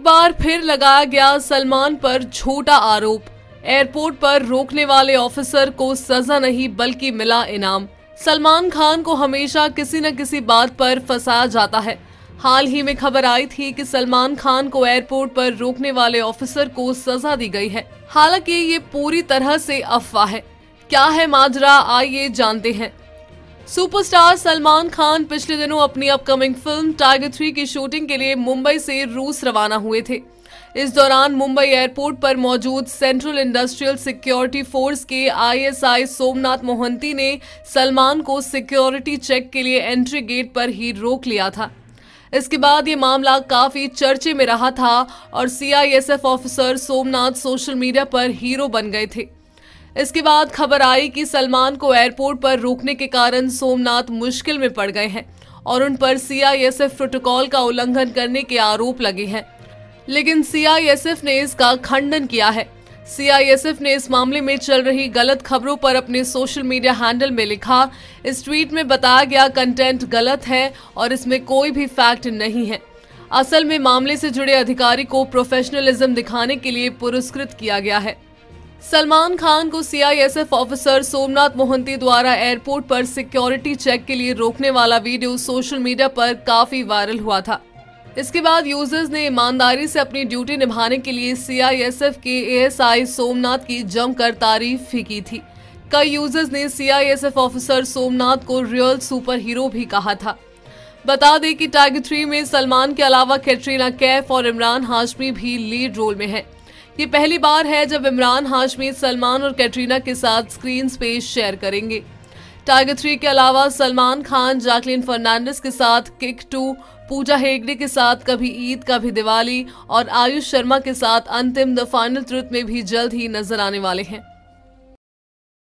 बार फिर लगाया गया सलमान पर झूठा आरोप। एयरपोर्ट पर रोकने वाले ऑफिसर को सजा नहीं बल्कि मिला इनाम। सलमान खान को हमेशा किसी न किसी बात पर फंसाया जाता है। हाल ही में खबर आई थी कि सलमान खान को एयरपोर्ट पर रोकने वाले ऑफिसर को सजा दी गई है। हालांकि ये पूरी तरह से अफवाह है। क्या है माजरा, आइए जानते हैं। सुपरस्टार सलमान खान पिछले दिनों अपनी अपकमिंग फिल्म टाइगर 3 की शूटिंग के लिए मुंबई से रूस रवाना हुए थे। इस दौरान मुंबई एयरपोर्ट पर मौजूद सेंट्रल इंडस्ट्रियल सिक्योरिटी फोर्स के आईएसआई सोमनाथ मोहंती ने सलमान को सिक्योरिटी चेक के लिए एंट्री गेट पर ही रोक लिया था। इसके बाद ये मामला काफी चर्चे में रहा था और CISF officer Somnath social media पर हीरो बन गए थे। इसके बाद खबर आई कि सलमान को एयरपोर्ट पर रोकने के कारण सोमनाथ मुश्किल में पड़ गए हैं और उन पर सीआईएसएफ प्रोटोकॉल का उल्लंघन करने के आरोप लगे हैं। लेकिन सीआईएसएफ ने इसका खंडन किया है। सीआईएसएफ ने इस मामले में चल रही गलत खबरों पर अपने सोशल मीडिया हैंडल में लिखा, इस ट्वीट में बताया गया कंटेंट गलत है और इसमें कोई भी फैक्ट नहीं है। असल में मामले से जुड़े अधिकारी को प्रोफेशनलिज्म दिखाने के लिए पुरस्कृत किया गया है। सलमान खान को सीआईएसएफ ऑफिसर सोमनाथ मोहंती द्वारा एयरपोर्ट पर सिक्योरिटी चेक के लिए रोकने वाला वीडियो सोशल मीडिया पर काफी वायरल हुआ था। इसके बाद यूजर्स ने ईमानदारी से अपनी ड्यूटी निभाने के लिए सीआईएसएफ के एएसआई सोमनाथ की जमकर तारीफ भी की थी। कई यूजर्स ने सीआईएसएफ ऑफिसर सोमनाथ को रियल सुपर हीरो भी कहा था। बता दें कि टाइगर 3 में सलमान के अलावा कैटरीना कैफ और इमरान हाशमी भी लीड रोल में हैं। ये पहली बार है जब इमरान हाशमी सलमान और कैटरीना के साथ स्क्रीन स्पेस शेयर करेंगे। टाइगर 3 के अलावा सलमान खान जैकलीन फर्नांडिस के साथ किक 2, पूजा हेगड़े के साथ कभी ईद कभी दिवाली और आयुष शर्मा के साथ अंतिम द फाइनल ट्रुथ में भी जल्द ही नजर आने वाले हैं।